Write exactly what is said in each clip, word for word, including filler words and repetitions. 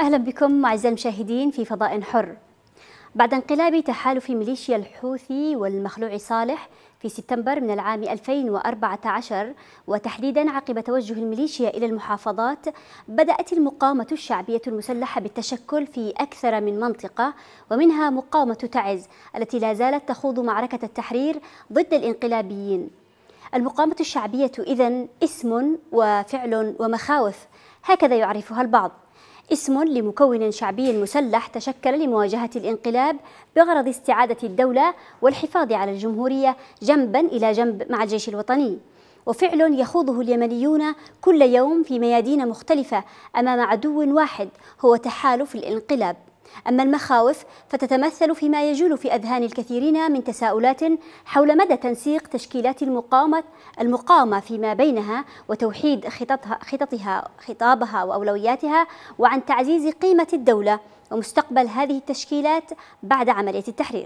أهلا بكم أعزائي المشاهدين في فضاء حر. بعد انقلاب تحالف ميليشيا الحوثي والمخلوع صالح في سبتمبر من العام ألفين وأربعة عشر، وتحديدا عقب توجه الميليشيا إلى المحافظات، بدأت المقاومة الشعبية المسلحة بالتشكل في أكثر من منطقة، ومنها مقاومة تعز التي لا زالت تخوض معركة التحرير ضد الانقلابيين. المقاومة الشعبية إذن اسم وفعل ومخاوف، هكذا يعرفها البعض. اسم لمكون شعبي مسلح تشكل لمواجهة الانقلاب بغرض استعادة الدولة والحفاظ على الجمهورية جنبا إلى جنب مع الجيش الوطني، وفعل يخوضه اليمنيون كل يوم في ميادين مختلفة أمام عدو واحد هو تحالف الانقلاب. أما المخاوف فتتمثل فيما يجول في أذهان الكثيرين من تساؤلات حول مدى تنسيق تشكيلات المقاومة المقاومة فيما بينها وتوحيد خططها خططها خطابها وأولوياتها، وعن تعزيز قيمة الدولة ومستقبل هذه التشكيلات بعد عملية التحرير.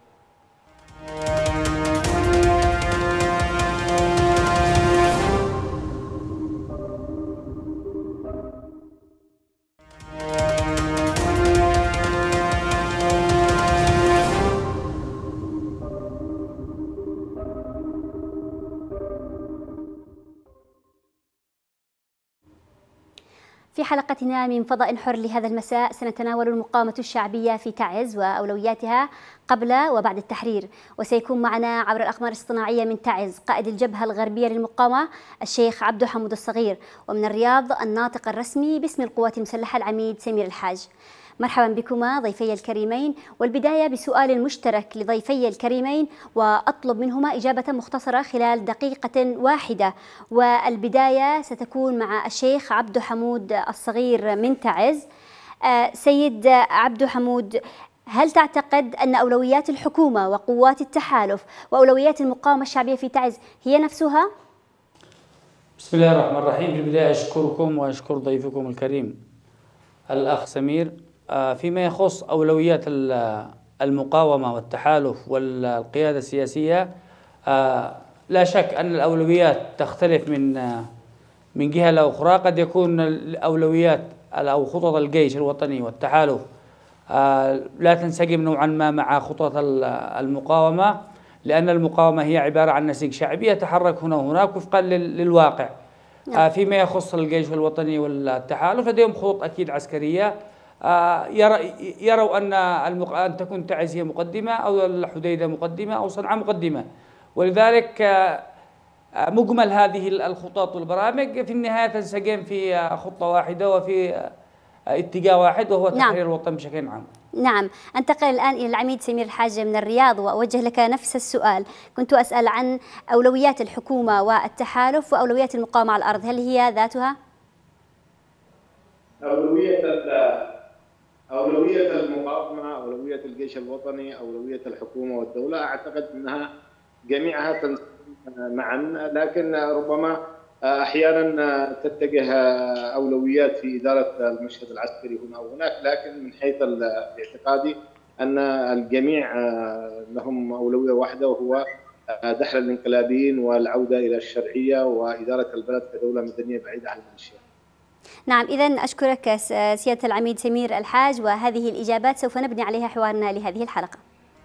في حلقتنا من فضاء حر لهذا المساء سنتناول المقاومة الشعبية في تعز وأولوياتها قبل وبعد التحرير، وسيكون معنا عبر الأقمار الاصطناعية من تعز قائد الجبهة الغربية للمقاومة الشيخ عبدو حمود الصغير، ومن الرياض الناطق الرسمي باسم القوات المسلحة العميد سمير الحاج. مرحبا بكما ضيفي الكريمين، والبداية بسؤال مشترك لضيفي الكريمين وأطلب منهما إجابة مختصرة خلال دقيقة واحدة، والبداية ستكون مع الشيخ عبدو حمود الصغير من تعز. آه سيد عبدو حمود، هل تعتقد أن أولويات الحكومة وقوات التحالف وأولويات المقاومة الشعبية في تعز هي نفسها؟ بسم الله الرحمن الرحيم. في البداية أشكركم وأشكر ضيفكم الكريم الأخ سمير. فيما يخص أولويات المقاومة والتحالف والقيادة السياسية، لا شك أن الأولويات تختلف من من جهة لأخرى. قد يكون الأولويات أو خطط الجيش الوطني والتحالف لا تنسجم نوعا ما مع خطط المقاومة، لأن المقاومة هي عبارة عن نسيج شعبي يتحرك هنا وهناك وفقا للواقع. فيما يخص الجيش الوطني والتحالف لديهم خطط أكيد عسكرية، يروا أن أن تكون تعز هي مقدمة أو الحديدة مقدمة أو صنعاء مقدمة، ولذلك مجمل هذه الخطط والبرامج في النهاية تنسجم في خطة واحدة وفي اتجاه واحد، وهو تحرير نعم. الوطن بشكل عام. نعم، أنتقل الآن إلى العميد سمير الحاج من الرياض وأوجه لك نفس السؤال. كنت أسأل عن أولويات الحكومة والتحالف وأولويات المقاومة على الأرض، هل هي ذاتها؟ أولوية أولوية المقاومة، أولوية الجيش الوطني، أولوية الحكومة والدولة، أعتقد أنها جميعها تنسجم معا، لكن ربما أحيانا تتجه أولويات في إدارة المشهد العسكري هنا أو هناك، لكن من حيث اعتقادي أن الجميع لهم أولوية واحدة، وهو دحر الانقلابيين والعودة إلى الشرعية وإدارة البلد كدولة مدنية بعيدة عن الميليشيا. نعم، إذن أشكرك سيادة العميد سمير الحاج، وهذه الإجابات سوف نبني عليها حوارنا لهذه الحلقة.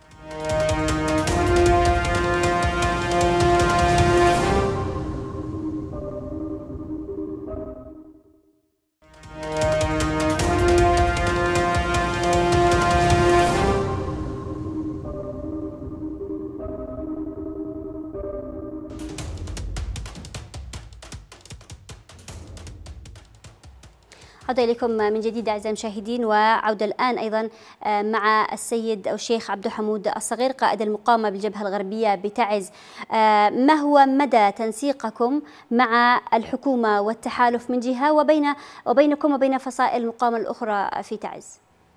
عودة إليكم من جديد أعزائي المشاهدين، وعودة الآن أيضا مع السيد أو الشيخ عبدو حمود الصغير قائد المقاومة بالجبهة الغربية بتعز. ما هو مدى تنسيقكم مع الحكومة والتحالف من جهة وبين وبينكم وبين فصائل المقاومة الأخرى في تعز؟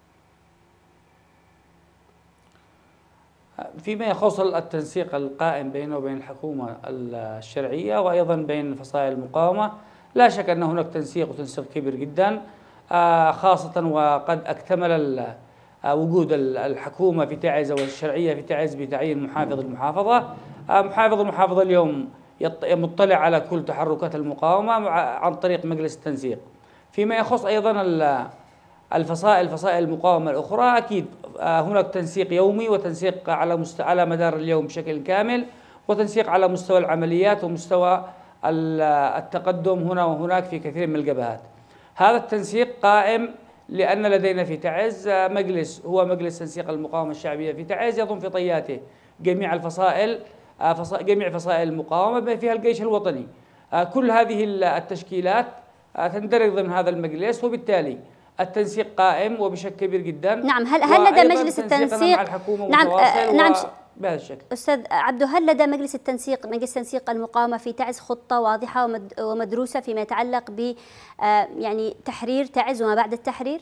فيما يخص التنسيق القائم بينه وبين الحكومة الشرعية وأيضا بين فصائل المقاومة، لا شك أن هناك تنسيق وتنسيق كبير جدا، خاصة وقد اكتمل وجود الحكومة في تعز والشرعية في تعز بتعيين محافظ المحافظة. محافظ المحافظة اليوم مطلع على كل تحركات المقاومة عن طريق مجلس التنسيق. فيما يخص أيضا الفصائل فصائل المقاومة الأخرى. أكيد هناك تنسيق يومي وتنسيق على مست... على مدار اليوم بشكل كامل، وتنسيق على مستوى العمليات ومستوى التقدم هنا وهناك في كثير من الجبهات. هذا التنسيق قائم لأن لدينا في تعز مجلس هو مجلس تنسيق المقاومة الشعبية في تعز، يضم في طياته جميع الفصائل جميع فصائل المقاومة بما فيها الجيش الوطني. كل هذه التشكيلات تندرج ضمن هذا المجلس، وبالتالي التنسيق قائم وبشكل كبير جدا. نعم، هل هل لدى مجلس التنسيق مع الحكومة نعم نعم بهذا الشكل؟ أستاذ عبده، هل لدى مجلس التنسيق مجلس تنسيق المقاومة في تعز خطة واضحة ومدروسة فيما يتعلق ب يعني تحرير تعز وما بعد التحرير؟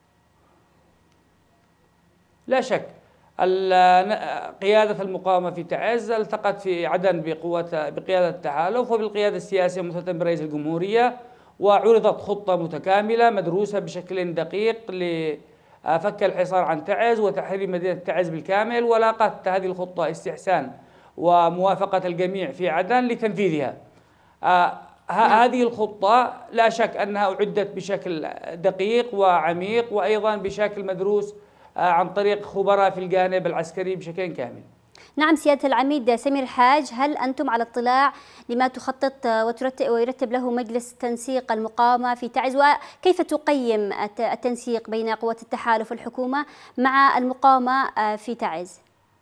لا شك. قيادة المقاومة في تعز التقت في عدن بقوة بقيادة التحالف وبالقيادة السياسية مثلث برئيس الجمهورية، وعرضت خطة متكاملة مدروسة بشكل دقيق لفك الحصار عن تعز وتحرير مدينة تعز بالكامل، ولاقت هذه الخطة استحسان وموافقة الجميع في عدن لتنفيذها. هذه الخطة لا شك أنها أعدت بشكل دقيق وعميق، وأيضا بشكل مدروس عن طريق خبراء في الجانب العسكري بشكل كامل. نعم سيادة العميد سمير الحاج، هل أنتم على اطلاع لما تخطط وترتب ويرتب له مجلس تنسيق المقاومة في تعز، وكيف تقيم التنسيق بين قوات التحالف والحكومة مع المقاومة في تعز؟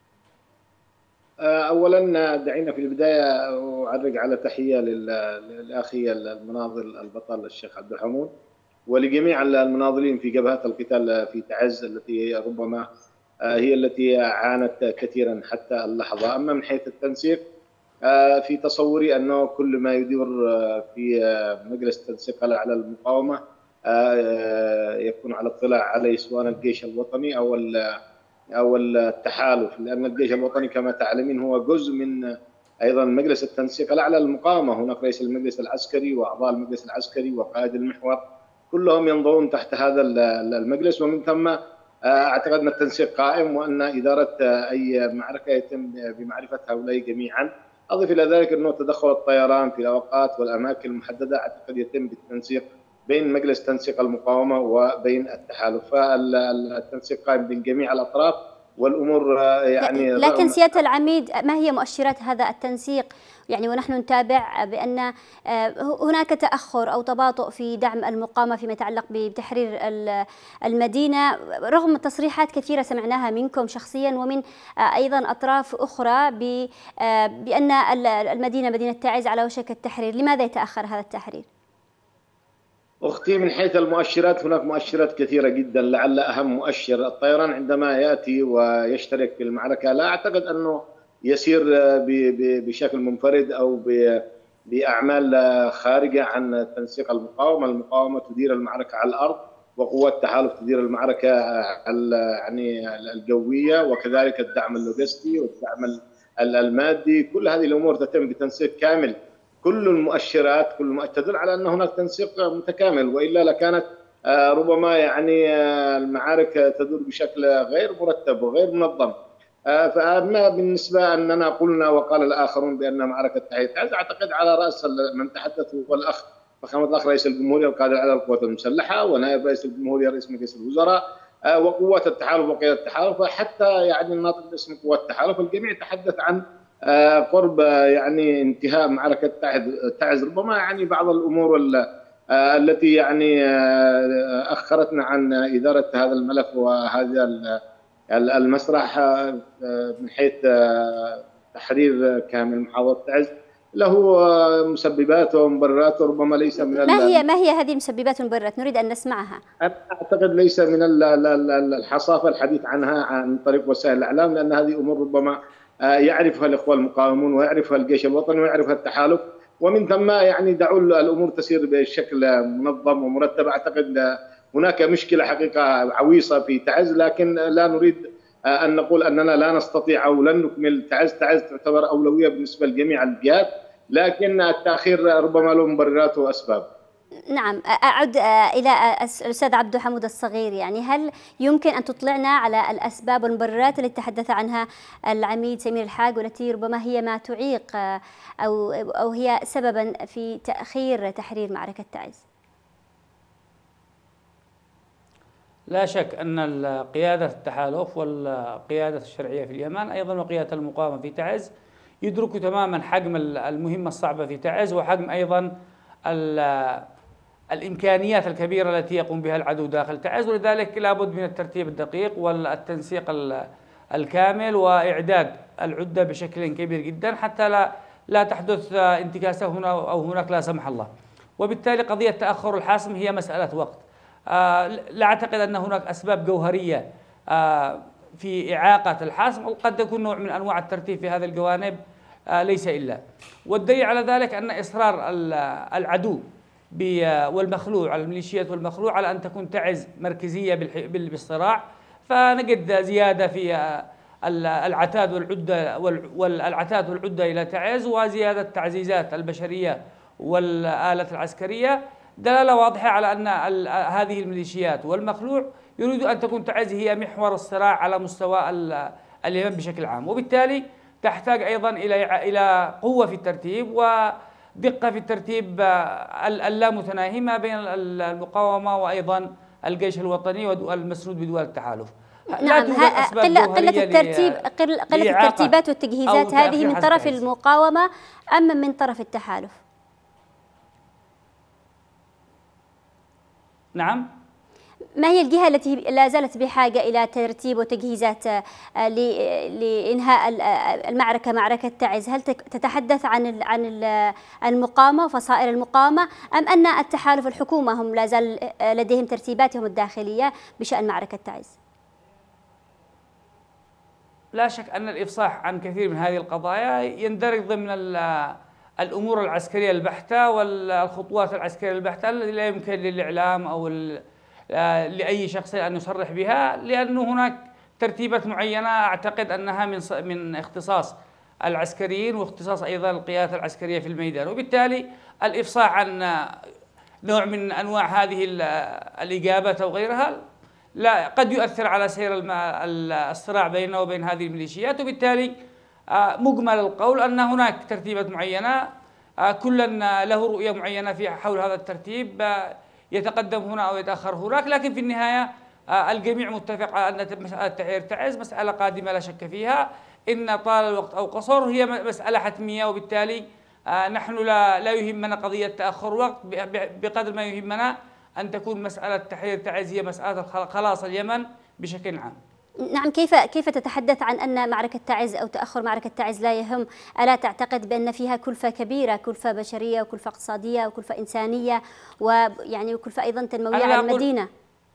أولا دعينا في البداية أعرج على تحية للأخي المناضل البطل الشيخ عبد الحمود ولجميع المناضلين في جبهات القتال في تعز التي ربما هي التي عانت كثيرا حتى اللحظة. أما من حيث التنسيق في تصوري أنه كل ما يدور في مجلس التنسيق على المقاومة يكون على اطلاع عليه سواء الجيش الوطني أو أو التحالف، لأن الجيش الوطني كما تعلمين هو جزء من أيضا مجلس التنسيق الأعلى للمقاومة. هناك رئيس المجلس العسكري وأعضاء المجلس العسكري وقائد المحور كلهم ينضوون تحت هذا المجلس، ومن ثم أعتقد أن التنسيق قائم وأن إدارة أي معركة يتم بمعرفة هؤلاء جميعا. أضف إلى ذلك أنه تدخل الطيران في الأوقات والأماكن المحددة أعتقد يتم بالتنسيق بين مجلس تنسيق المقاومة وبين التحالف، فالتنسيق قائم بين جميع الأطراف والأمور يعني. لكن سيادة العميد، ما هي مؤشرات هذا التنسيق؟ يعني ونحن نتابع بأن هناك تأخر أو تباطؤ في دعم المقاومة فيما يتعلق بتحرير المدينة، رغم تصريحات كثيرة سمعناها منكم شخصيا ومن أيضا أطراف أخرى بأن المدينة مدينة تعز على وشك التحرير. لماذا يتأخر هذا التحرير؟ أختي، من حيث المؤشرات هناك مؤشرات كثيرة جدا، لعل أهم مؤشر الطيران عندما يأتي ويشترك في المعركة لا أعتقد أنه يسير بشكل منفرد أو بأعمال خارجة عن تنسيق المقاومة. المقاومة تدير المعركة على الأرض، وقوات التحالف تدير المعركة يعني الجوية، وكذلك الدعم اللوجستي والدعم المادي. كل هذه الأمور تتم بتنسيق كامل. كل المؤشرات كل ما تدل على أن هناك تنسيق متكامل، وإلا لكانت ربما يعني المعارك تدور بشكل غير مرتب وغير منظم. فأما بالنسبة أننا قلنا وقال الآخرون بأن معركة تحرير تعز، أعتقد على رأس من تحدث هو الأخ فخامة الأخ رئيس الجمهورية القادر على القوات المسلحة، ونائب رئيس الجمهورية رئيس مجلس الوزراء، وقوات التحالف وقيادة التحالف، وحتى يعني الناطق باسم قوات التحالف. الجميع تحدث عن قرب يعني انتهاء معركة تعز. ربما يعني بعض الأمور التي يعني أخرتنا عن إدارة هذا الملف وهذا المسرح من حيث تحرير كامل محافظة تعز له مسببات ومبررات، ربما ليس من ما هي ما هي هذه المسببات والمبررات؟ نريد أن نسمعها. أعتقد ليس من الحصافة الحديث عنها عن طريق وسائل الإعلام، لأن هذه أمور ربما يعرفها الإخوة المقاومون ويعرفها الجيش الوطني ويعرفها التحالف، ومن ثم يعني دعوا الأمور تسير بشكل منظم ومرتب. أعتقد هناك مشكلة حقيقة عويصة في تعز، لكن لا نريد أن نقول أننا لا نستطيع أو لن نكمل تعز. تعز تعتبر أولوية بالنسبة لجميع الجهات، لكن التأخير ربما له مبررات وأسباب. نعم، أعود إلى الأستاذ عبد حمود الصغير، يعني هل يمكن أن تطلعنا على الأسباب والمبررات التي تحدث عنها العميد سمير الحاج والتي ربما هي ما تعيق أو أو هي سببا في تأخير تحرير معركة تعز؟ لا شك أن قيادة التحالف والقيادة الشرعية في اليمن أيضا وقيادة المقاومة في تعز يدركوا تماما حجم المهمة الصعبة في تعز، وحجم أيضا الإمكانيات الكبيرة التي يقوم بها العدو داخل تعز، ولذلك لابد من الترتيب الدقيق والتنسيق الكامل وإعداد العدة بشكل كبير جدا حتى لا لا تحدث انتكاسة هنا أو هناك لا سمح الله. وبالتالي قضية تأخر الحاسم هي مسألة وقت. آه لا أعتقد أن هناك أسباب جوهرية آه في إعاقة الحاسم، قد يكون نوع من أنواع الترتيب في هذه الجوانب آه ليس إلا. والدليل على ذلك أن إصرار العدو والمخلوع على الميليشيات والمخلوع على أن تكون تعز مركزية بالصراع، فنجد زيادة في العتاد والعدة والعتاد والعدة إلى تعز، وزيادة تعزيزات البشرية والآلة العسكرية، دلالة واضحة على أن هذه الميليشيات والمخلوع يريدوا أن تكون تعز هي محور الصراع على مستوى اليمن بشكل عام، وبالتالي تحتاج أيضا إلى إلى قوة في الترتيب ودقة في الترتيب اللامتناهي ما بين المقاومة وأيضا الجيش الوطني والمسنود بدول التحالف. نعم، قلة قلة الترتيب قلة الترتيبات والتجهيزات هذه من طرف المقاومة أم من طرف التحالف؟ نعم. ما هي الجهة التي لا زالت بحاجة إلى ترتيب وتجهيزات لإنهاء المعركة، معركة تعز؟ هل تتحدث عن عن المقاومة وفصائل المقاومة، أم أن التحالف الحكومة هم لا زال لديهم ترتيباتهم الداخلية بشأن معركة تعز؟ لا شك أن الإفصاح عن كثير من هذه القضايا يندرج ضمن الأمور العسكرية البحتة والخطوات العسكرية البحتة التي لا يمكن للإعلام أو لأي شخص أن يصرح بها، لأنه هناك ترتيبات معينة أعتقد أنها من من اختصاص العسكريين واختصاص أيضا القيادة العسكرية في الميدان، وبالتالي الإفصاح عن نوع من أنواع هذه الإجابات أو غيرها لا قد يؤثر على سير الصراع بيننا وبين هذه الميليشيات. وبالتالي مجمل القول أن هناك ترتيبات معينة، كل له رؤية معينة في حول هذا الترتيب، يتقدم هنا أو يتأخر هناك، لكن في النهاية الجميع متفق على أن مسألة تحرير تعز مسألة قادمة لا شك فيها، إن طال الوقت أو قصر هي مسألة حتمية. وبالتالي نحن لا لا يهمنا قضية تأخر الوقت بقدر ما يهمنا أن تكون مسألة تحرير تعز هي مسألة خلاص اليمن بشكل عام. نعم، كيف كيف تتحدث عن أن معركة تعز أو تأخر معركة تعز لا يهم؟ ألا تعتقد بأن فيها كلفة كبيرة، كلفة بشرية وكلفة اقتصادية وكلفة إنسانية ويعني وكلفة أيضا تنموية على المدينة؟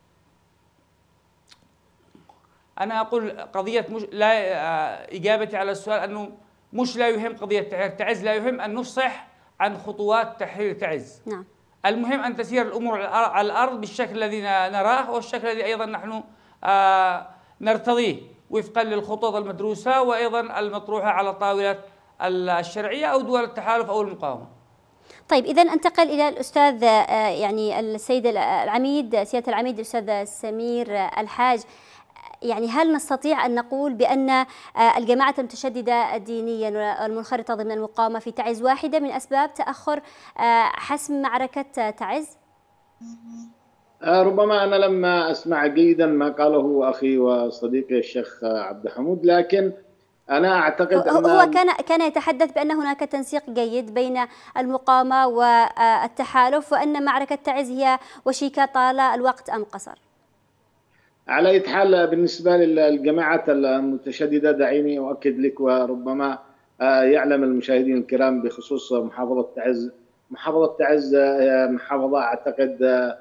أنا أقول قضية مش لا إجابتي على السؤال أنه مش لا يهم قضية تحرير تعز، لا يهم أن نفصح عن خطوات تحرير تعز. نعم. المهم أن تسير الأمور على الأرض بالشكل الذي نراه والشكل الذي أيضا نحن آه نرتضيه وفقا للخطط المدروسة وأيضا المطروحة على طاولة الشرعية أو دول التحالف أو المقاومة. طيب، إذا انتقل إلى الأستاذ يعني السيد العميد، سيادة العميد الأستاذ سمير الحاج، يعني هل نستطيع أن نقول بأن الجماعة المتشددة دينيا والمنخرطة ضمن المقاومة في تعز واحدة من أسباب تأخر حسم معركة تعز؟ ربما أنا لما أسمع جيدا ما قاله أخي وصديقي الشيخ عبد الحمود، لكن أنا أعتقد أن هو كان كان يتحدث بأن هناك تنسيق جيد بين المقاومة والتحالف، وأن معركة تعز هي وشيكة طال الوقت أم قصر. على أي حال بالنسبة للجماعات المتشددة دعيني أؤكد لك، وربما يعلم المشاهدين الكرام بخصوص محافظة تعز. محافظة تعز محافظة أعتقد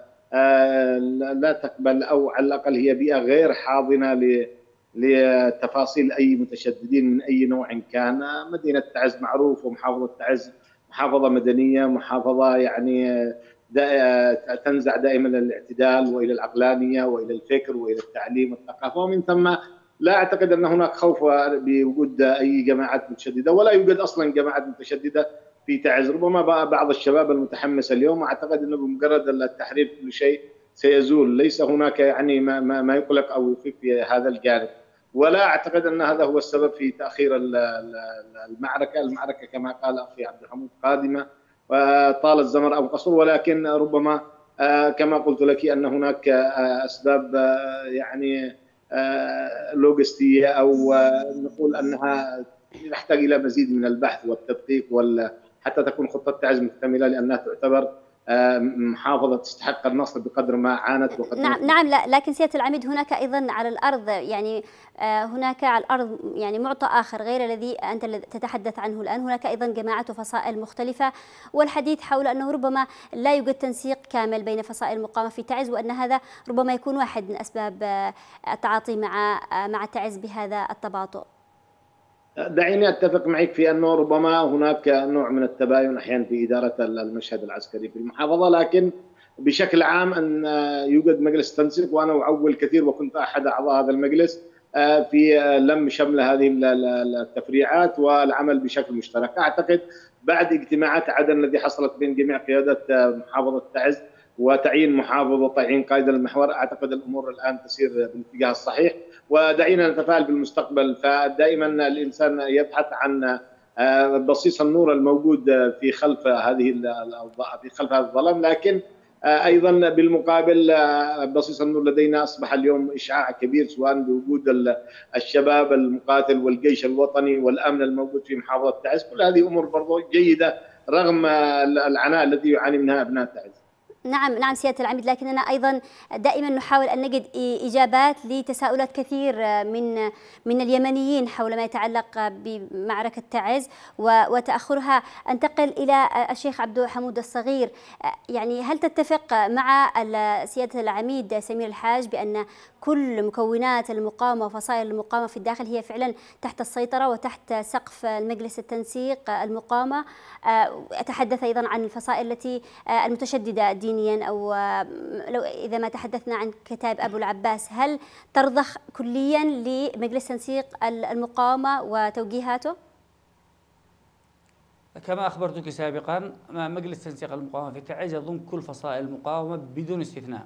لا تقبل، أو على الأقل هي بيئة غير حاضنة لتفاصيل أي متشددين من أي نوع كان. مدينة تعز معروف، ومحافظة تعز محافظة مدنية، محافظة يعني تنزع دائما للاعتدال وإلى العقلانية وإلى الفكر وإلى التعليم والثقافة، ومن ثم لا أعتقد أن هناك خوف بوجود أي جماعات متشددة، ولا يوجد أصلا جماعات متشددة في تعز. ربما بعض الشباب المتحمس اليوم أعتقد أنه بمجرد التحرير كل شيء سيزول، ليس هناك يعني ما, ما يقلق أو يخيف في هذا الجانب، ولا أعتقد أن هذا هو السبب في تأخير المعركة. المعركة كما قال أخي عبد الحمود قادمة وطال الزمر أو قصر، ولكن ربما كما قلت لك أن هناك أسباب يعني لوجستية، أو نقول أنها تحتاج إلى مزيد من البحث والتدقيق حتى تكون خطة تعز مكتملة، لأنها تعتبر محافظة تستحق النصر بقدر ما عانت وقدر. نعم نعم لا لكن سيادة العميد هناك أيضا على الأرض، يعني هناك على الأرض يعني معطى آخر غير الذي أنت تتحدث عنه الآن. هناك أيضا جماعات وفصائل مختلفة، والحديث حول أنه ربما لا يوجد تنسيق كامل بين فصائل المقاومة في تعز، وأن هذا ربما يكون واحد من أسباب التعاطي مع مع تعز بهذا التباطؤ. دعيني أتفق معك في أنه ربما هناك نوع من التباين أحيانا في إدارة المشهد العسكري في المحافظة، لكن بشكل عام أن يوجد مجلس تنسيق، وأنا أعول كثير وكنت أحد أعضاء هذا المجلس في لم شمل هذه التفريعات والعمل بشكل مشترك. أعتقد بعد اجتماعات عدن الذي حصلت بين جميع قيادة محافظة تعز وتعيين محافظ وتعيين قائد المحور، أعتقد الأمور الآن تسير بالاتجاه الصحيح، ودعينا نتفائل بالمستقبل. فدائما الإنسان يبحث عن بصيص النور الموجود في خلف هذه في خلف هذا الظلام، لكن أيضا بالمقابل بصيص النور لدينا أصبح اليوم إشعاع كبير، سواء بوجود الشباب المقاتل والجيش الوطني والأمن الموجود في محافظة تعز. كل هذه أمور برضو جيدة رغم العناء الذي يعاني منها أبناء تعز. نعم نعم سيادة العميد، لكننا أيضا دائما نحاول أن نجد إجابات لتساؤلات كثير من من اليمنيين حول ما يتعلق بمعركة تعز وتأخرها. أنتقل إلى الشيخ عبد حمود الصغير، يعني هل تتفق مع سيادة العميد سمير الحاج بأن كل مكونات المقاومة وفصائل المقاومة في الداخل هي فعلا تحت السيطرة وتحت سقف المجلس التنسيق المقاومة؟ أتحدث أيضا عن الفصائل التي المتشددة دينيا، أو لو إذا ما تحدثنا عن كتاب أبو العباس، هل ترضخ كليا لمجلس تنسيق المقاومة وتوجيهاته؟ كما أخبرتك سابقا، مجلس تنسيق المقاومة في تعز يضم كل فصائل المقاومة بدون استثناء،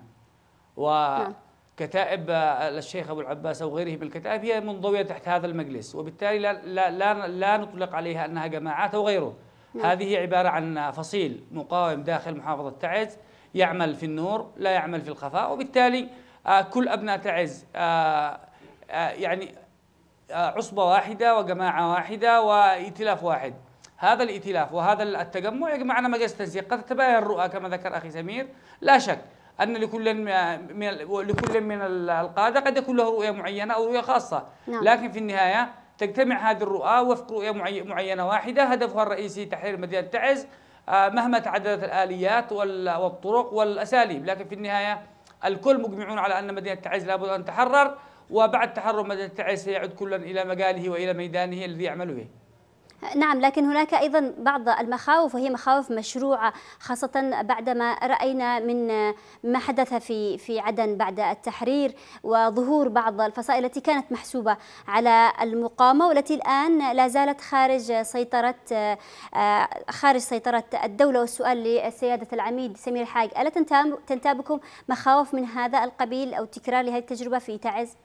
وكتائب الشيخ أبو العباس أو غيره من الكتائب هي منضوية تحت هذا المجلس، وبالتالي لا, لا, لا, لا نطلق عليها أنها جماعات أو غيره. نعم. هذه عبارة عن فصيل مقاوم داخل محافظة تعز يعمل في النور لا يعمل في الخفاء، وبالتالي كل أبناء تعز يعني عصبة واحدة وجماعة واحدة وائتلاف واحد. هذا الائتلاف وهذا التجمع يجمعنا مجلس تنسيق. قد تباين الرؤى كما ذكر أخي سمير، لا شك أن لكل من لكل من القادة قد يكون له رؤية معينة أو رؤية خاصة، لكن في النهاية تجتمع هذه الرؤى وفق رؤية معينة واحدة هدفها الرئيسي تحرير مدينة تعز مهما تعددت الآليات والطرق والأساليب، لكن في النهاية الكل مجمعون على أن مدينة تعز لابد أن تحرر، وبعد تحرر مدينة تعز سيعود كل إلى مجاله وإلى ميدانه الذي يعمل به. نعم، لكن هناك أيضا بعض المخاوف وهي مخاوف مشروعة، خاصة بعدما رأينا من ما حدث في في عدن بعد التحرير وظهور بعض الفصائل التي كانت محسوبة على المقاومة والتي الآن لا زالت خارج سيطرة خارج سيطرة الدولة. والسؤال للسيادة العميد سمير الحاج، ألا تنتابكم مخاوف من هذا القبيل أو تكرار لهذه التجربة في تعز؟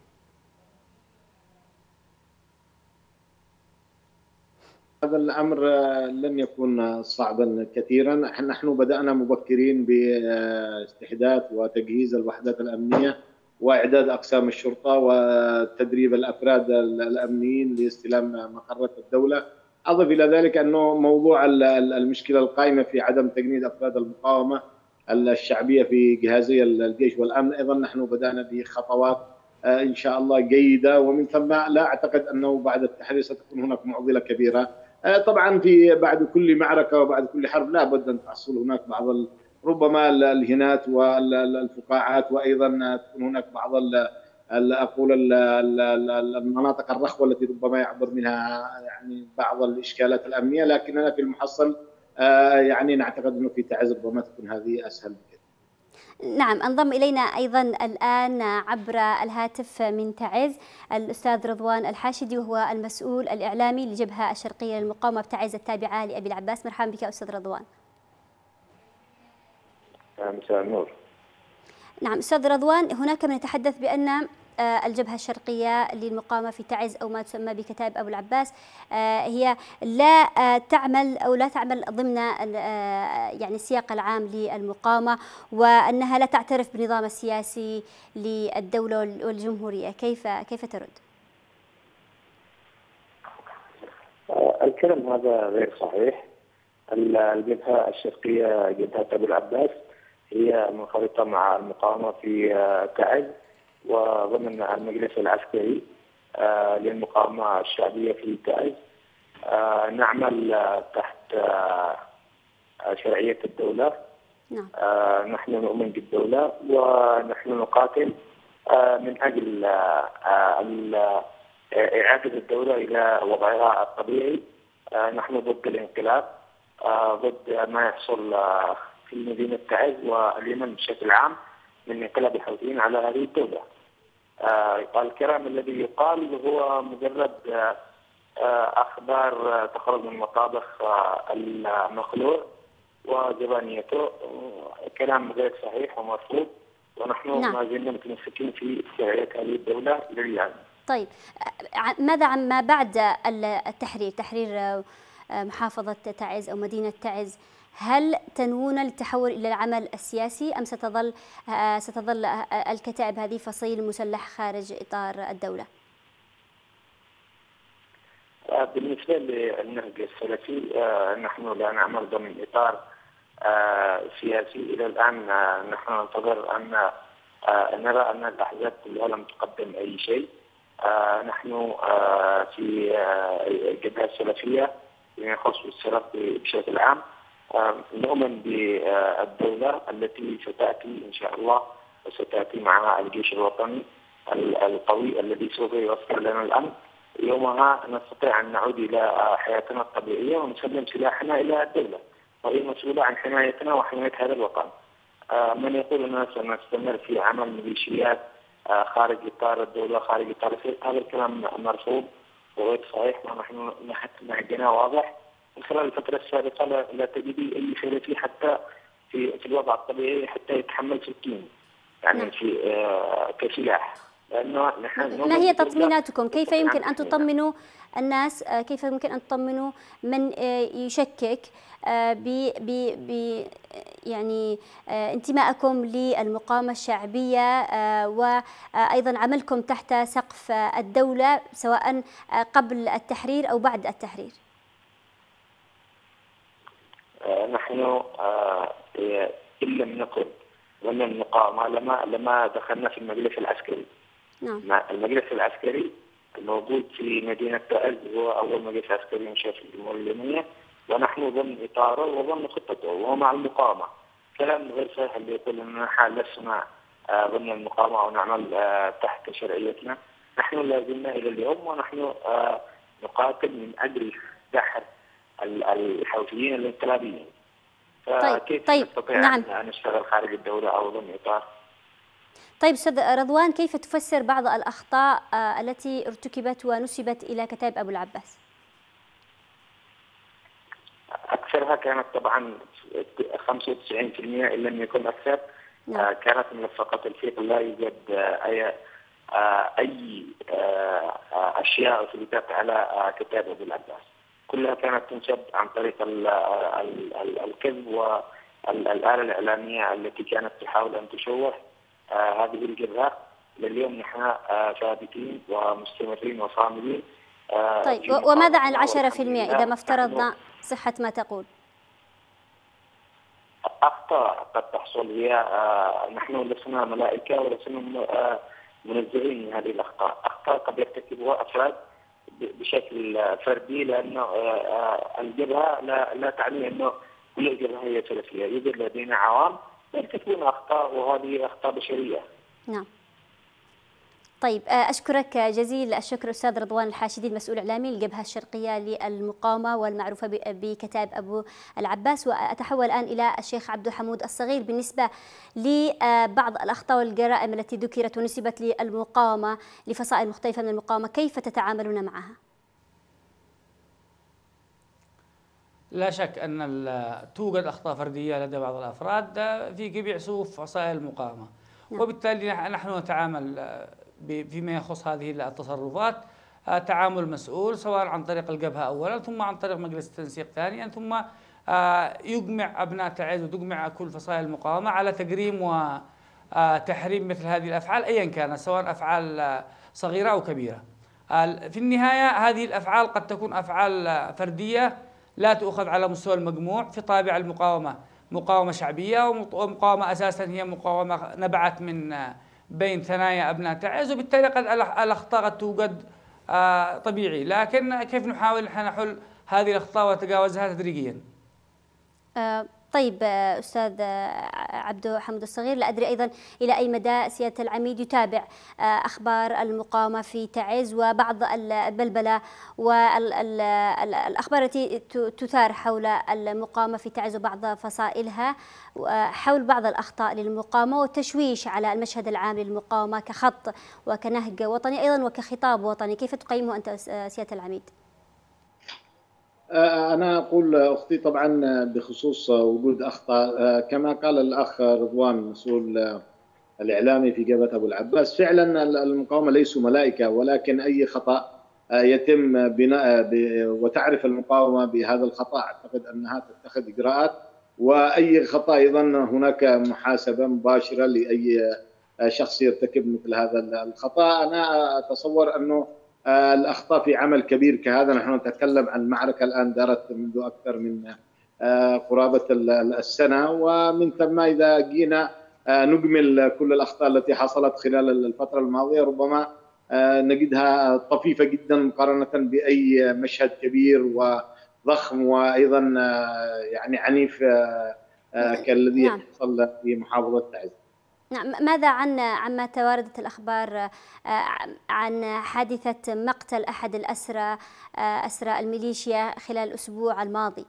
هذا الأمر لن يكون صعبا كثيرا. نحن بدأنا مبكرين باستحداث وتجهيز الوحدات الأمنية وإعداد أقسام الشرطة وتدريب الأفراد الأمنيين لاستلام مقرات الدولة. أضف إلى ذلك أنه موضوع المشكلة القائمة في عدم تجنيد أفراد المقاومة الشعبية في جهازي الجيش والأمن، أيضا نحن بدأنا بخطوات إن شاء الله جيدة، ومن ثم لا أعتقد أنه بعد التحرير ستكون هناك معضلة كبيرة. طبعا في بعد كل معركة وبعد كل حرب لا بد أن تحصل هناك بعض ربما الهنات والفقاعات، وأيضا تكون هناك بعض أقول المناطق الرخوة التي ربما يعبر منها يعني بعض الإشكالات الأمنية، لكننا في المحصل يعني نعتقد أنه في تعز ربما تكون هذه أسهل بكثير. نعم، انضم إلينا أيضا الآن عبر الهاتف من تعز الأستاذ رضوان الحاشدي، وهو المسؤول الإعلامي للجبهة الشرقية للمقاومة بتعز التابعة لأبي العباس. مرحبا بك أستاذ رضوان. مساء النور. نعم أستاذ رضوان، هناك من يتحدث بأن الجبهة الشرقية للمقاومة في تعز أو ما تسمى بكتائب أبو العباس هي لا تعمل أو لا تعمل ضمن يعني السياق العام للمقاومة، وأنها لا تعترف بالنظام السياسي للدولة والجمهورية، كيف كيف ترد؟ الكلام هذا غير صحيح. الجبهة الشرقية جبهة أبو العباس هي منخرطة مع المقاومة في تعز وضمن المجلس العسكري للمقاومة الشعبية في تعز. نعمل تحت شرعية الدولة. نحن نؤمن بالدولة ونحن نقاتل من أجل إعادة الدولة إلى وضعها الطبيعي. نحن ضد الانقلاب، ضد ما يحصل في مدينة تعز واليمن بشكل عام من انقلاب الحوثيين على هذه الدولة. الكلام الذي يقال هو مجرد أخبار تخرج من مطابخ المخلوع وجبانيته، كلام غير صحيح ومرفوض، ونحن نعم. ما زلنا متمسكين في شرعية هذه الدولة لليوم. طيب ماذا عن ما بعد التحرير، تحرير محافظة تعز أو مدينة تعز؟ هل تنوون للتحول إلى العمل السياسي أم ستظل ستظل الكتائب هذه فصيل مسلح خارج إطار الدولة؟ بالنسبة للنهج السلفي نحن لا نعمل ضمن إطار سياسي إلى الآن. نحن ننتظر أن نرى أن الأحزاب كلها لم تقدم أي شيء. نحن في الجبهة السلفية فيما يخص السلف بشكل عام نؤمن بالدولة التي ستأتي إن شاء الله، وستأتي معها الجيش الوطني القوي الذي سوف يوفر لنا الأمن. يومها نستطيع أن نعود إلى حياتنا الطبيعية ونسلم سلاحنا إلى الدولة، وهي مسؤولة عن حمايتنا وحماية هذا الوطن. من يقول أننا سنستمر في عمل ميليشيات خارج إطار الدولة، خارج إطار السياسة، هذا الكلام مرفوض وغير صحيح. ونحن نهجنا واضح. من خلال الفترة السابقة لا تجدي أي سلفي حتى في في الوضع الطبيعي حتى يتحمل سكين يعني في كسلاح. لأنه نحن ما هي تطميناتكم؟ كيف يمكن أن تطمنوا الناس؟ كيف يمكن أن تطمنوا من يشكك ب ب يعني انتمائكم للمقاومة الشعبية وأيضا عملكم تحت سقف الدولة سواء قبل التحرير أو بعد التحرير؟ نحن إن لم نكن ضمن المقاومة لما لما دخلنا في المجلس العسكري. نعم. المجلس العسكري الموجود في مدينة تعز هو أول مجلس عسكري ينشأ في الجمهورية اليمنية، ونحن ضمن إطاره وضمن خطته وهو مع المقاومة. كلام غير صحيح اللي يقول أننا حال لسنا ضمن المقاومة أو نعمل تحت شرعيتنا. نحن لا زلنا إلى اليوم ونحن نقاتل من أجل دحر الحوثيين الانقلابيين. طيب طيب نعم. أن نشتغل خارج الدولة أو ضمن إطار. طيب أستاذ رضوان، كيف تفسر بعض الأخطاء التي ارتكبت ونسبت إلى كتائب أبو العباس؟ أكثرها كانت طبعا خمسة وتسعين بالمئة إن لم يكن أكثر. نعم. كانت ملصقة الفيق، لا يوجد أي أي أشياء أثبتت على كتائب أبو العباس. كلها كانت تنسب عن طريق الكذب والآلة الإعلامية التي كانت تحاول أن تشوه هذه الجبهة. لليوم نحن ثابتين ومستمرين وصامدين. طيب وماذا عن العشرة في المئة إذا ما افترضنا صحة ما تقول؟ أخطاء قد تحصل هي نحن لسنا ملائكة ولسنا منزهين من هذه الأخطاء. أخطاء قد يرتكبها أفراد بشكل فردي، لأنه الجبهة لا, لا تعني أنه كل الجبهة هي سلفية. يوجد لدينا عوام يرتكبون أخطاء وهذه أخطاء بشرية. نعم. طيب أشكرك جزيل الشكر أستاذ رضوان الحاشدي المسؤول الإعلامي للجبهة الشرقية للمقاومة والمعروفة بكتائب أبو العباس. وأتحول الآن إلى الشيخ عبد الحمود الصغير. بالنسبة لبعض الأخطاء والجرائم التي ذكرت ونسبت للمقاومة لفصائل مختلفة من المقاومة، كيف تتعاملون معها؟ لا شك أن توجد أخطاء فردية لدى بعض الأفراد في جميع صفوف فصائل المقاومة. نعم. وبالتالي نحن نتعامل فيما يخص هذه التصرفات تعامل مسؤول، سواء عن طريق الجبهة أولا ثم عن طريق مجلس التنسيق ثانيا، ثم يجمع أبناء تعز وتجمع كل فصائل المقاومة على تجريم وتحريم مثل هذه الأفعال أيا كانت، سواء أفعال صغيرة أو كبيرة. في النهاية هذه الأفعال قد تكون أفعال فردية لا تؤخذ على مستوى المجموع، في طابع المقاومة مقاومة شعبية، ومقاومة أساسا هي مقاومة نبعت من بين ثنايا أبناء تعز، وبالتالي قد الأخطاء قد توجد طبيعي، لكن كيف نحاول نحن نحل هذه الأخطاء وتجاوزها تدريجيا؟ آه طيب آه أستاذ آه عبدو حمود الصغير، لا أدري أيضا إلى أي مدى سيادة العميد يتابع آه أخبار المقاومة في تعز وبعض البلبلة والأخبار التي تثار حول المقاومة في تعز وبعض فصائلها حول بعض الأخطاء للمقاومة والتشويش على المشهد العام للمقاومة كخط وكنهج وطني أيضا وكخطاب وطني، كيف تقيمه أنت سيادة العميد؟ أنا أقول أختي طبعا بخصوص وجود أخطاء، كما قال الأخ رضوان المسؤول الإعلامي في جبهة أبو العباس، فعلا المقاومة ليسوا ملائكة، ولكن أي خطأ يتم بناء وتعرف المقاومة بهذا الخطأ أعتقد أنها تتخذ إجراءات، وأي خطأ أيضا هناك محاسبة مباشرة لأي شخص يرتكب مثل هذا الخطأ. أنا أتصور أنه الأخطاء في عمل كبير كهذا، نحن نتكلم عن معركة الآن دارت منذ أكثر من قرابة السنة، ومن ثم إذا جينا نجمل كل الأخطاء التي حصلت خلال الفترة الماضية ربما نجدها طفيفة جدا مقارنة بأي مشهد كبير وضخم وأيضا يعني عنيف كالذي نعم. حصل في محافظة تعز. نعم، ماذا عن عما تواردت الأخبار عن حادثة مقتل أحد الأسرى أسرى الميليشيا خلال الأسبوع الماضي؟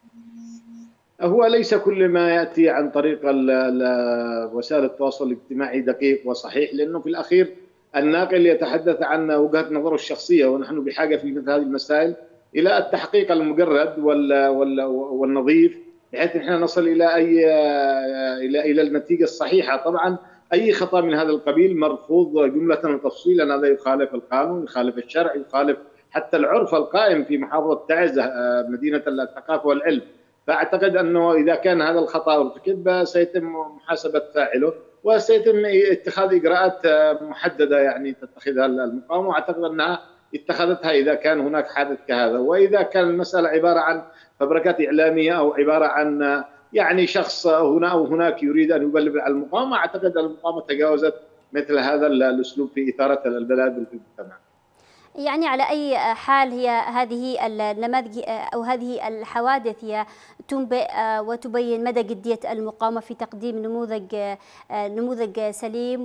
هو ليس كل ما يأتي عن طريق وسائل التواصل الاجتماعي دقيق وصحيح، لأنه في الأخير الناقل يتحدث عن وجهة نظره الشخصية، ونحن بحاجة في مثل هذه المسائل إلى التحقيق المجرد والنظيف بحيث نحن نصل إلى أي إلى إلى النتيجة الصحيحة. طبعا أي خطأ من هذا القبيل مرفوض جملة وتفصيلا، هذا يخالف القانون، يخالف الشرع، يخالف حتى العرف القائم في محافظة تعز مدينة الثقافة والعلم. فأعتقد أنه إذا كان هذا الخطأ ارتكب سيتم محاسبة فاعله وسيتم اتخاذ إجراءات محددة يعني تتخذها المقاومة، وأعتقد أنها اتخذتها إذا كان هناك حادث كهذا. وإذا كان المسألة عبارة عن فبركات إعلامية أو عبارة عن يعني شخص هنا أو هناك يريد أن يبلغ على المقاومة، أعتقد المقاومة تجاوزت مثل هذا الأسلوب في إثارة البلاد في المجتمع. يعني على أي حال هي هذه النماذج أو هذه الحوادث هي تنبئ وتبين مدى جدية المقاومة في تقديم نموذج نموذج سليم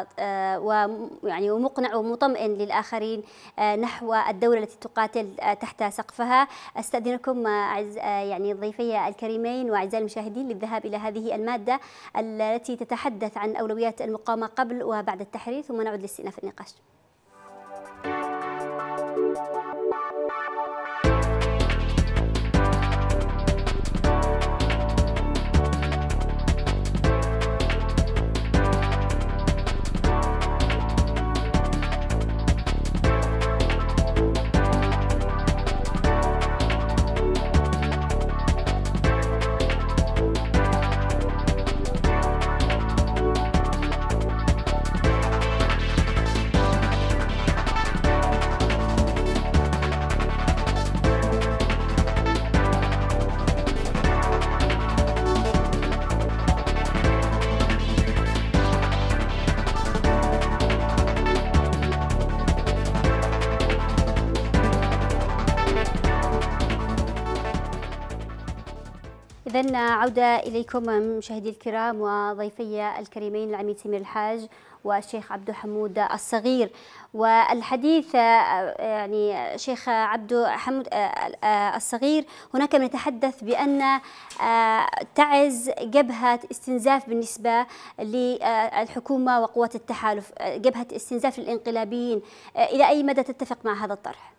ويعني ومقنع ومطمئن للآخرين نحو الدولة التي تقاتل تحت سقفها. أستأذنكم يعني ضيفي الكريمين وأعزائي المشاهدين للذهاب إلى هذه المادة التي تتحدث عن أولويات المقاومة قبل وبعد التحرير، ثم نعود لاستئناف النقاش. إذن عودة إليكم مشاهدي الكرام وضيفي الكريمين العميد سمير الحاج والشيخ عبدو حمود الصغير. والحديث يعني شيخ عبدو حمود الصغير، هناك من يتحدث بأن تعز جبهة استنزاف بالنسبة للحكومة وقوات التحالف، جبهة استنزاف للإنقلابيين، إلى أي مدى تتفق مع هذا الطرح؟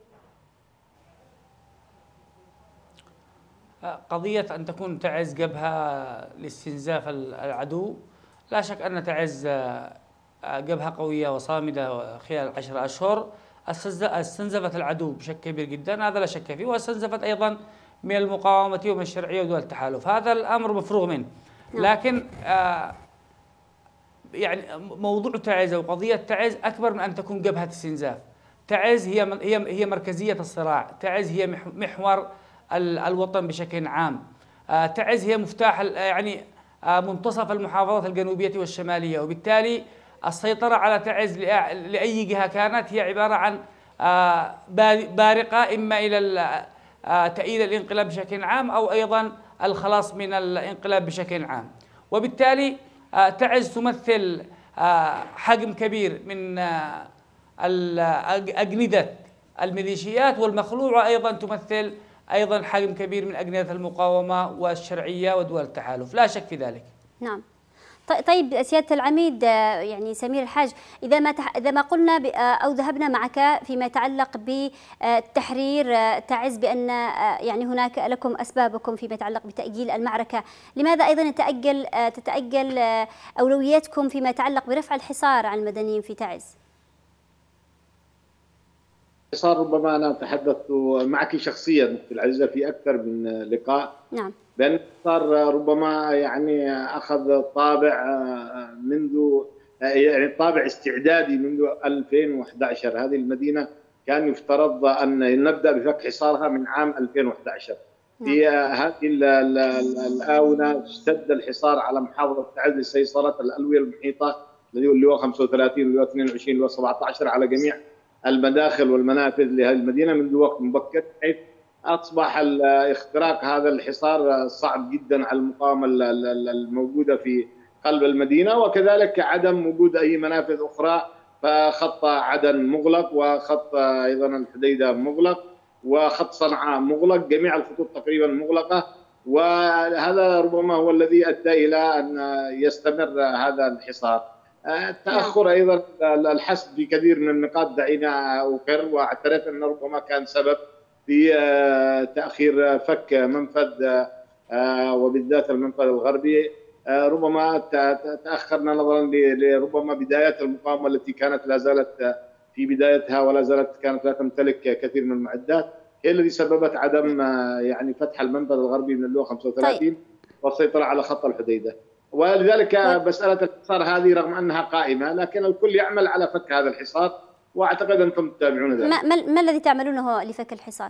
قضية أن تكون تعز جبهة لاستنزاف العدو، لا شك أن تعز جبهة قوية وصامدة خلال عشرة أشهر استنزفت العدو بشكل كبير جدا، هذا لا شك فيه، واستنزفت أيضا من المقاومة ومن الشرعية ودول التحالف، هذا الأمر مفروغ منه. لكن آه يعني موضوع تعز وقضية تعز أكبر من أن تكون جبهة استنزاف. تعز هي هي هي مركزية الصراع، تعز هي محور الوطن بشكل عام، آه تعز هي مفتاح يعني آه منتصف المحافظات الجنوبية والشمالية، وبالتالي السيطرة على تعز لأي جهة كانت هي عبارة عن آه بارقة، إما إلى آه تأييد الانقلاب بشكل عام أو أيضا الخلاص من الانقلاب بشكل عام. وبالتالي آه تعز تمثل آه حجم كبير من آه أجندة الميليشيات، والمخلوعة أيضا تمثل أيضا حجم كبير من أجندة المقاومة والشرعية ودول التحالف، لا شك في ذلك. نعم. طيب سيادة العميد يعني سمير الحاج، إذا ما تح... إذا ما قلنا ب... أو ذهبنا معك فيما يتعلق بتحرير تعز بأن يعني هناك لكم أسبابكم فيما يتعلق بتأجيل المعركة، لماذا أيضا تتأجل تتأجل أولوياتكم فيما يتعلق برفع الحصار عن المدنيين في تعز؟ صار ربما أنا تحدثت معك شخصيا في العزة في أكثر من لقاء. نعم. بأن صار ربما يعني أخذ طابع منذ يعني طابع استعدادي منذ ألفين وأحد عشر. هذه المدينة كان يفترض أن نبدأ بفك حصارها من عام ألفين وأحد عشر. في هذه الآونة اشتد الحصار على محافظة تعز لسيطرة الألوية المحيطة الذي هو خمسة وثلاثين واللي هو اثنين وعشرين واللي هو سبعة عشر على جميع المداخل والمنافذ لهذه المدينة منذ وقت مبكر، حيث أصبح اختراق هذا الحصار صعب جدا على المقاومة الموجودة في قلب المدينة، وكذلك عدم وجود أي منافذ أخرى، فخط عدن مغلق وخط أيضا الحديدة مغلق وخط صنعاء مغلق، جميع الخطوط تقريبا مغلقة، وهذا ربما هو الذي أدى إلى أن يستمر هذا الحصار. التأخر أيضا الحسم في كثير من النقاط دعينا أقر واعترف أنه ربما كان سبب في تأخير فك منفذ وبالذات المنفذ الغربي. ربما تأخرنا نظرا لربما بدايات المقاومة التي كانت لا زالت في بدايتها ولا زالت كانت لا تمتلك كثير من المعدات، هي الذي سببت عدم يعني فتح المنفذ الغربي من اللواء خمسة وثلاثين والسيطرة على خط الحديدة. ولذلك مسألة الحصار هذه رغم أنها قائمة لكن الكل يعمل على فك هذا الحصار، وأعتقد أنتم تتابعون ذلك. ما, ما الذي تعملونه لفك الحصار؟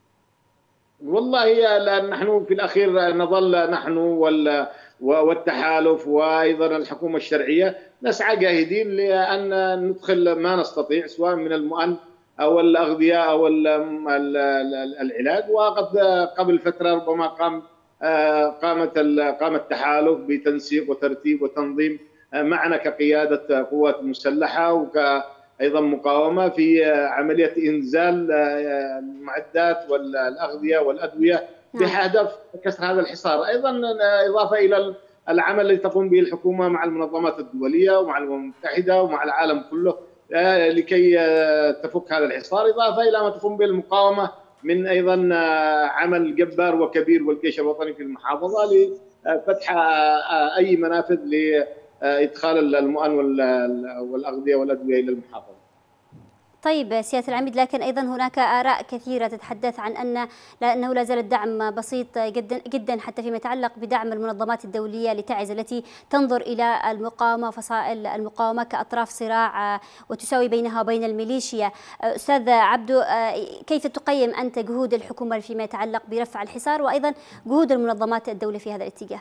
والله نحن في الأخير نظل نحن والتحالف وأيضا الحكومة الشرعية نسعى جاهدين لأن ندخل ما نستطيع سواء من المؤن أو الأغذية أو العلاج. وقد قبل فترة ربما قام قامت قام التحالف بتنسيق وترتيب وتنظيم معنا كقيادة قوات مسلحة وكأيضا مقاومة في عملية إنزال المعدات والأغذية والأدوية بهدف كسر هذا الحصار. أيضا إضافة إلى العمل الذي تقوم به الحكومة مع المنظمات الدولية ومع الأمم المتحدة ومع العالم كله لكي تفك هذا الحصار، إضافة إلى ما تقوم به المقاومة من أيضا عمل جبار وكبير والجيش الوطني في المحافظة لفتح أي منافذ لإدخال المؤن والأغذية والأدوية إلى المحافظة. طيب سيادة العميد، لكن أيضا هناك آراء كثيرة تتحدث عن أن لأنه لا زال الدعم بسيط جدا جدا حتى فيما يتعلق بدعم المنظمات الدولية لتعز التي تنظر إلى المقاومة وفصائل المقاومة كأطراف صراع وتساوي بينها وبين الميليشيا. أستاذ عبدو، كيف تقيم أنت جهود الحكومة فيما يتعلق برفع الحصار وأيضا جهود المنظمات الدولية في هذا الاتجاه؟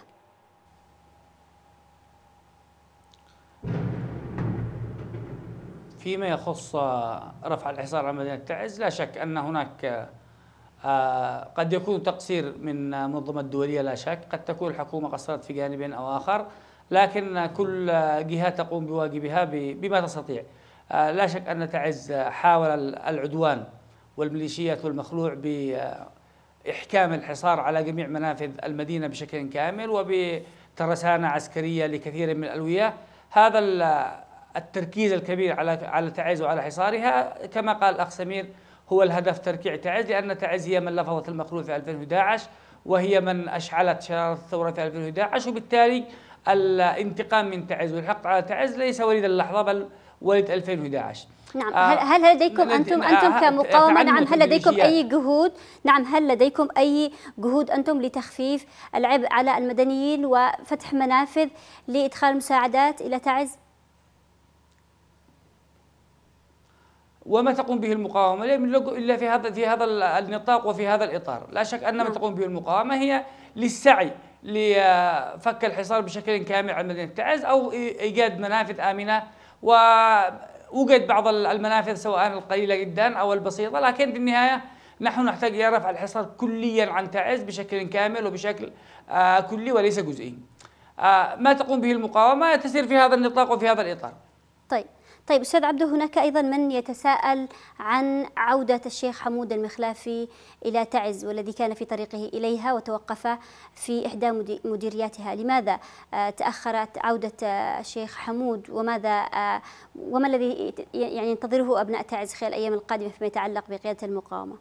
فيما يخص رفع الحصار عن مدينة تعز لا شك أن هناك قد يكون تقصير من المنظمة الدولية، لا شك قد تكون الحكومة قصرت في جانب أو آخر، لكن كل جهة تقوم بواجبها بما تستطيع. لا شك أن تعز حاول العدوان والميليشيات والمخلوع بإحكام الحصار على جميع منافذ المدينة بشكل كامل وبترسانة عسكرية لكثير من الألوية. هذا التركيز الكبير على على تعز وعلى حصارها كما قال الأخ سمير هو الهدف تركيع تعز، لأن تعز هي من لفظت المخلوع في ألفين وأحد عشر وهي من أشعلت شرارة الثورة في ألفين وأحد عشر، وبالتالي الانتقام من تعز والحق على تعز ليس وليد اللحظة بل ولد ألفين وأحد عشر. نعم. هل هل لديكم انتم انتم كمقاومه نعم هل لديكم اي جهود نعم هل لديكم اي جهود انتم لتخفيف العبء على المدنيين وفتح منافذ لادخال المساعدات الى تعز؟ وما تقوم به المقاومه لا يملك الا في هذا في هذا النطاق وفي هذا الاطار، لا شك ان ما تقوم به المقاومه هي للسعي لفك الحصار بشكل كامل على مدينه تعز او ايجاد منافذ امنه، ووجد بعض المنافذ سواء القليله جدا او البسيطه، لكن في النهايه نحن نحتاج الى رفع الحصار كليا عن تعز بشكل كامل وبشكل آه كلي وليس جزئي. آه ما تقوم به المقاومه تسير في هذا النطاق وفي هذا الاطار. طيب طيب أستاذ عبده، هناك أيضا من يتساءل عن عودة الشيخ حمود المخلافي إلى تعز والذي كان في طريقه إليها وتوقف في إحدى مديرياتها، لماذا تأخرت عودة الشيخ حمود وماذا وما الذي يعني ينتظره أبناء تعز خلال الأيام القادمة فيما يتعلق بقيادة المقاومة؟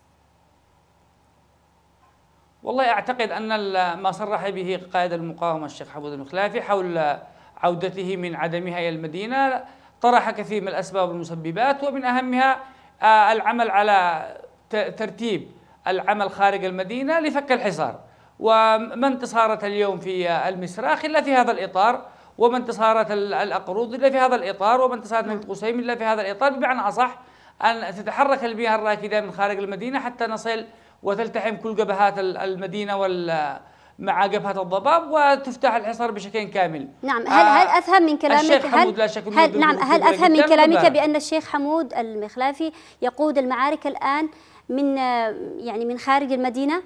والله أعتقد أن ما صرح به قائد المقاومة الشيخ حمود المخلافي حول عودته من عدمها إلى المدينة طرح كثير من الأسباب والمسببات، ومن أهمها العمل على ترتيب العمل خارج المدينة لفك الحصار، وما انتصارة اليوم في المسراخ إلا في هذا الإطار، وما انتصارة الأقروض إلا في هذا الإطار، وما انتصارة نفط قسيم إلا في هذا الإطار، بمعنى أصح أن تتحرك المياه الراكدة من خارج المدينة حتى نصل وتلتحم كل جبهات المدينة وال مع جبهة الضباب وتفتح الحصار بشكل كامل. نعم. هل هل افهم من كلامك الشيخ حمود لا شك هل نعم هل افهم من كلامك بان الشيخ حمود المخلافي يقود المعارك الان من يعني من خارج المدينة؟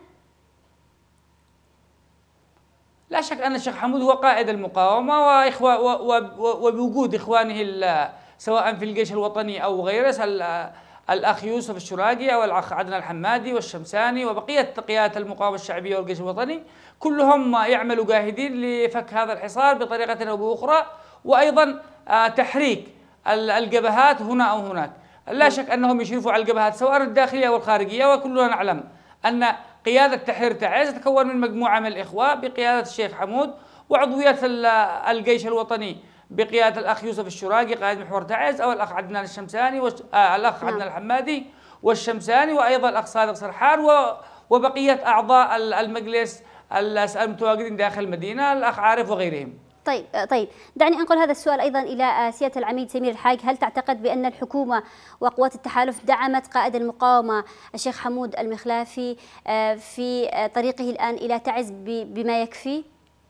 لا شك ان الشيخ حمود هو قائد المقاومة واخوة وبوجود اخوانه سواء في الجيش الوطني او غيره، الأخ يوسف الشراقي أو الأخ عدنان الحمادي والشمساني وبقية قيادة المقاومة الشعبية والجيش الوطني، كلهم يعملوا جاهدين لفك هذا الحصار بطريقة أو بأخرى، وأيضا تحريك الجبهات هنا أو هناك. لا شك أنهم يشرفوا على الجبهات سواء الداخلية أو الخارجية، وكلنا نعلم أن قيادة تحرير تعز تتكون من مجموعة من الإخوة بقيادة الشيخ حمود، وعضوية الجيش الوطني بقيادة الأخ يوسف الشراقي قائد محور تعز، أو الأخ عدنان الشمساني وش... آه الأخ عدنان الحمادي والشمساني، وأيضا الأخ صادق سرحان و... وبقية أعضاء المجلس المتواجدين داخل المدينة، الأخ عارف وغيرهم. طيب طيب دعني أنقل هذا السؤال أيضا إلى سيادة العميد سمير الحاج، هل تعتقد بأن الحكومة وقوات التحالف دعمت قائد المقاومة الشيخ حمود المخلافي في طريقه الآن إلى تعز بما يكفي؟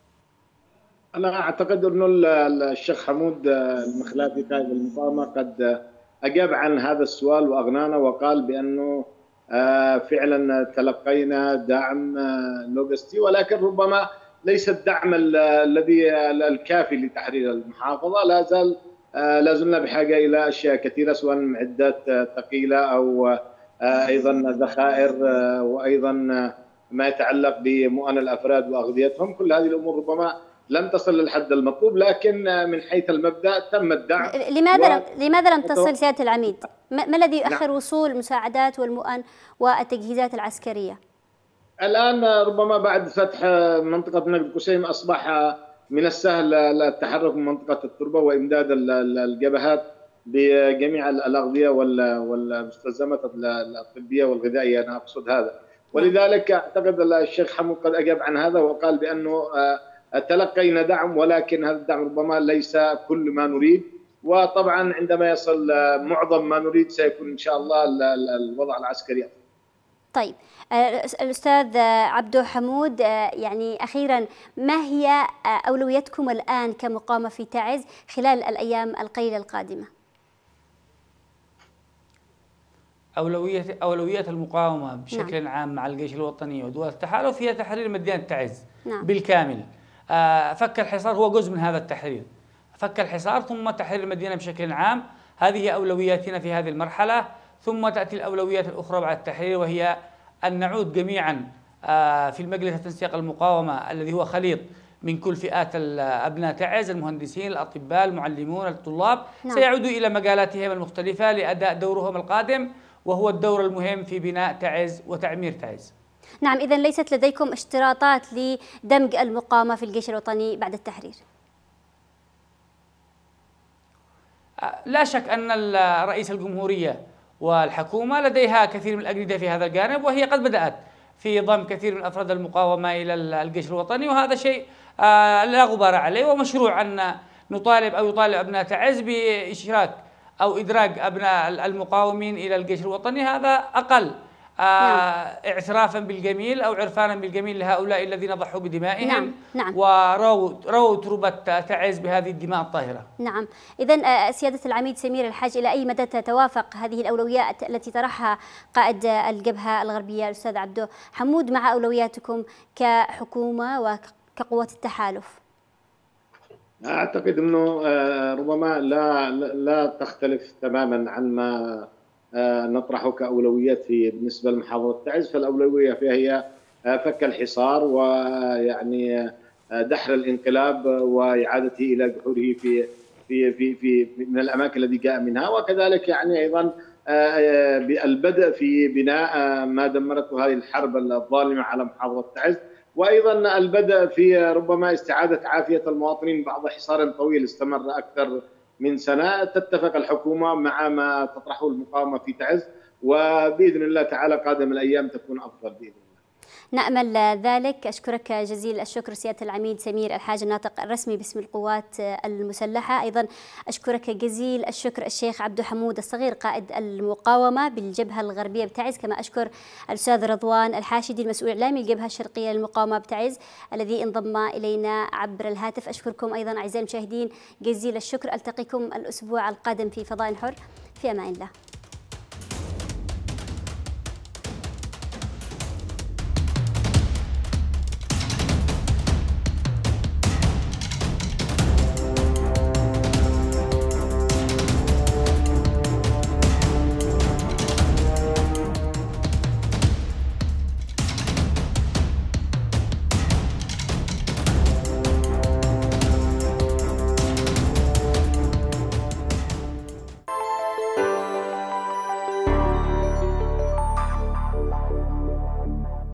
أنا أعتقد أنه الشيخ حمود المخلافي قائد المقاومة قد أجاب عن هذا السؤال وأغنانا وقال بأنه فعلا تلقينا دعم لوجستي، ولكن ربما ليس الدعم الذي الكافي لتحرير المحافظة. لا زال لا زلنا بحاجة إلى أشياء كثيرة، سواء معدات ثقيلة أو أيضا ذخائر، وأيضا ما يتعلق بمؤن الأفراد وأغذيتهم. كل هذه الأمور ربما لم تصل للحد المطلوب، لكن من حيث المبدأ تم الدعم. لماذا و... لماذا لم تصل سيادة العميد؟ ما الذي يؤخر نعم. وصول المساعدات والمؤن والتجهيزات العسكرية؟ الآن ربما بعد فتح منطقة نقد قسيم أصبح من السهل التحرك من منطقة التربة وإمداد الجبهات بجميع الأغذية والمستلزمات الطبية والغذائية، أنا أقصد هذا. ولذلك أعتقد الشيخ حمود قد أجاب عن هذا وقال بأنه تلقينا دعم، ولكن هذا الدعم ربما ليس كل ما نريد، وطبعا عندما يصل معظم ما نريد سيكون إن شاء الله الوضع العسكري. طيب الأستاذ عبده حمود، يعني أخيرا ما هي أولويتكم الآن كمقاومة في تعز خلال الأيام القليلة القادمة؟ أولوية أولويات المقاومة بشكل نعم. عام مع الجيش الوطني ودول التحالف هي تحرير مدينة تعز نعم. بالكامل. فك الحصار هو جزء من هذا التحرير، فك الحصار ثم تحرير المدينة بشكل عام، هذه أولوياتنا في هذه المرحلة. ثم تأتي الأولويات الأخرى بعد التحرير، وهي أن نعود جميعا في المجلس التنسيق المقاومة الذي هو خليط من كل فئات أبناء تعز، المهندسين، الأطباء، المعلمون، الطلاب، نعم. سيعودوا إلى مجالاتهم المختلفة لأداء دورهم القادم، وهو الدور المهم في بناء تعز وتعمير تعز. نعم، إذا ليست لديكم اشتراطات لدمج المقاومة في الجيش الوطني بعد التحرير؟ لا شك أن رئيس الجمهورية والحكومة لديها كثير من الأجندة في هذا الجانب، وهي قد بدأت في ضم كثير من أفراد المقاومة إلى الجيش الوطني، وهذا شيء لا غبار عليه، ومشروع أن نطالب أو يطالب أبناء تعز بإشراك أو إدراج أبناء المقاومين إلى الجيش الوطني. هذا أقل آه اعترافا بالجميل أو عرفانا بالجميل لهؤلاء الذين ضحوا بدمائهم. نعم. نعم. ورووا رووا تربة تعز بهذه الدماء الطاهرة. نعم، إذا سيادة العميد سمير الحاج، إلى أي مدى تتوافق هذه الأولويات التي طرحها قائد الجبهة الغربية الأستاذ عبده حمود مع أولوياتكم كحكومة وكقوات التحالف؟ أعتقد أنه ربما لا لا تختلف تماما عن ما نطرحه كأولويات في بالنسبة لمحافظة تعز. فالأولوية فيها هي فك الحصار ويعني دحر الانقلاب وإعادته إلى جحوره في في في في من الأماكن التي جاء منها، وكذلك يعني أيضا البدء في بناء ما دمرته هذه الحرب الظالمة على محافظة تعز، وأيضا البدء في ربما استعادة عافية المواطنين بعد حصار طويل استمر أكثر من سنة. تتفق الحكومة مع ما تطرحه المقاومة في تعز، وبإذن الله تعالى قادم الأيام تكون أفضل بإذن الله. نأمل ذلك. أشكرك جزيل الشكر سيادة العميد سمير الحاج، الناطق الرسمي باسم القوات المسلحة. أيضا أشكرك جزيل الشكر الشيخ عبده حمود الصغير قائد المقاومة بالجبهة الغربية بتعز، كما أشكر الأستاذ رضوان الحاشدي المسؤول الإعلامي الجبهة الشرقية للمقاومة بتعز الذي انضم إلينا عبر الهاتف. أشكركم أيضا أعزائي المشاهدين جزيل الشكر. ألتقيكم الأسبوع القادم في فضاء حر، في أمان الله.